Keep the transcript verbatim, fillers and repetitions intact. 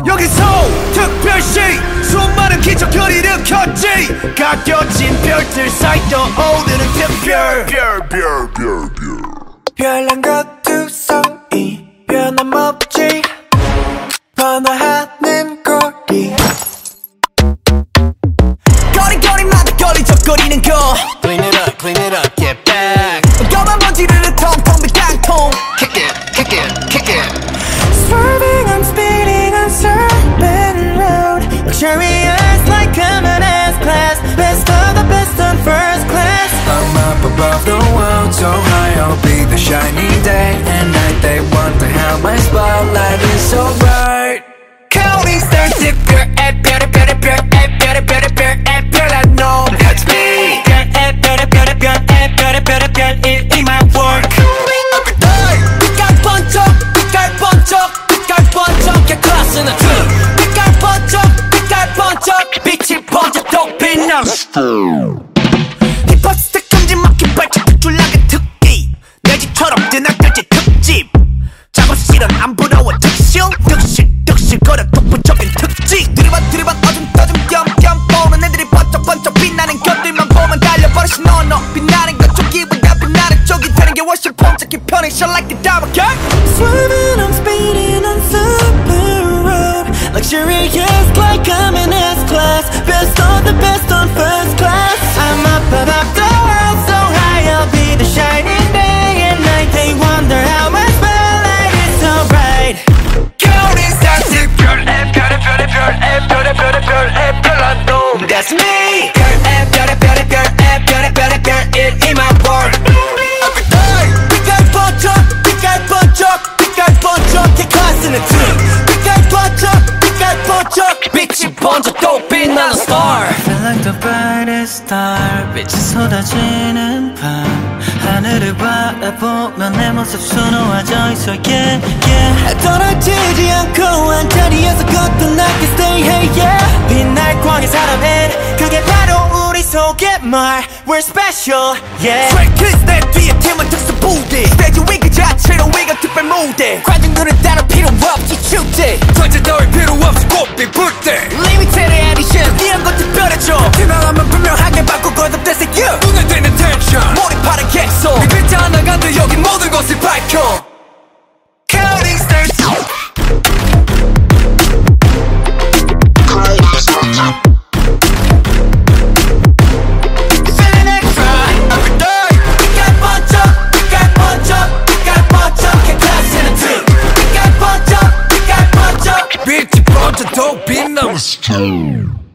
여기서 특별시 수많은 기적을 일으켰지. 가껴진 별들 사이 떠오르는 특별 별별별별 별난 것두성이 변함없지. 번화하는 거리 거리거리마다 거리적거리는 거 Clean it up, clean it up, get back. 검은 먼지를 텅텅 빈 땅통 Kick it, kick it, kick it. Swerving, I'm speeding on Serpent Road. Luxurious like I'm an S-Class. Best of the best on first class. I'm up above the world, so high I'll be the shining day and night. They wonder how my spotlight is so bright. Counting stars, 특별, 별의 별의 별, 별의 별의 별, 별한 놈. That's me. 별의 별의 별의 별, 별의 별의 별, it in my work. 빛깔 번쩍, 빛깔 번쩍, 빛깔 번쩍, get close in the truth. 빛깔 번쩍, 빛깔 번쩍, 빛이 번쩍 또 빛나. 힙합 스택 금지 막힌 발짝 특출나게 특기. 내 집처럼 뜨날까지 특집. 작업실은 안 부러워 특실, 득실, 득실 거려 독보적인 특징. 들이반 들이반 어둠 떠줌 겸겸 보는 애들이 번쩍번쩍 빛나는 것들만 보면 달려버리시 너너. 빛나는 것 쪽이보다 빛나는 쪽이 되는 게 훨씬 폼잡기 편해. Shine like a diamond girl. Swerving, I'm speeding on super road. Luxurious like I'm in S-Class. Best of the best on first class. I'm up above the world, so high I'll be the shining day and night. They wonder how my spotlight is so bright. Counting stars, 특별, 별의 별의 별, 별의 별의 별, 별한 놈. That's me. 별, 별의 별의 별, 별의 별의 별, it in my world. 빛깔 번쩍, 빛깔 번쩍, 빛깔 번쩍, get close in the truth. 빛깔 번쩍, 빛깔 번쩍, 빛이 번쩍 또 빛나는 star. Feel like the brightest star. 빛이 쏟아지는 밤. 하늘을 바라보면 내 모습 수놓아져 있어. Yeah, yeah. 떨어지지 않고 한 자리에서 거듭나게 stay hey yeah. 빛날 광의 사람은 그게 바로 우리 속의 말. We're special yeah. Straight kids 내 뒤에 팀은 특수 부대. 스테이지 위 그 자체로 위가 특별 무대. 관중들은 따로 필요 없이 축제. 전체 따위 필요 없이 꽃빛 불때. Limited edition 이런 것 특별해져. 지나가면 분명하게 바꾸고 거듭대세 you. 눈에 띄는 tension 몰입하는 객소. 네 글자 하나가 돼 여기 모든 것을 밝혀. Counting stars. Feeling extra every day. 빛깔 번쩍, 빛깔 번쩍, 빛깔 번쩍, get close in the truth. 빛깔 번쩍, 빛깔 번쩍, 빛이 번쩍 또 빛나.